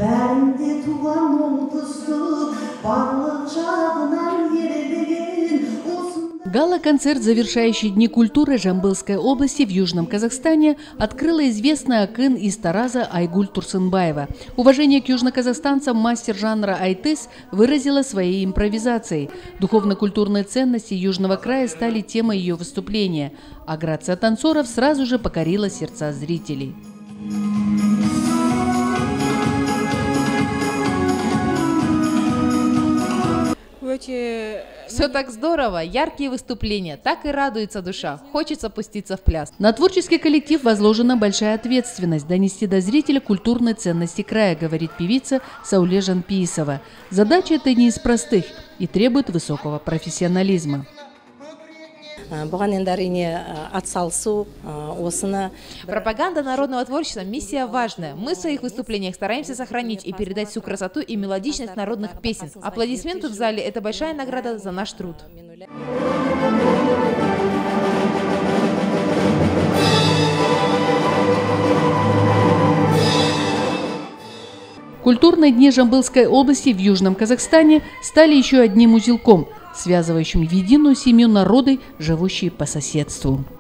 бәрінде туған оңтүстік, барлық жағынан ерелеген. Гала-концерт, завершающий Дни культуры Жамбылской области в Южном Казахстане, открыла известная акын из Тараза Айгуль Турсынбаева. Уважение к южноказахстанцам мастер жанра айтыс выразила своей импровизацией. Духовно-культурные ценности Южного края стали темой ее выступления, а грация танцоров сразу же покорила сердца зрителей. Все так здорово, яркие выступления, так и радуется душа, хочется пуститься в пляс. На творческий коллектив возложена большая ответственность донести до зрителя культурные ценности края, говорит певица Сауле Жанпиисова. Задача эта не из простых и требует высокого профессионализма. Пропаганда народного творчества – миссия важная. Мы в своих выступлениях стараемся сохранить и передать всю красоту и мелодичность народных песен. Аплодисменты в зале – это большая награда за наш труд. Культурные дни Жамбылской области в Южном Казахстане стали еще одним узелком, связывающим в единую семью народы, живущие по соседству.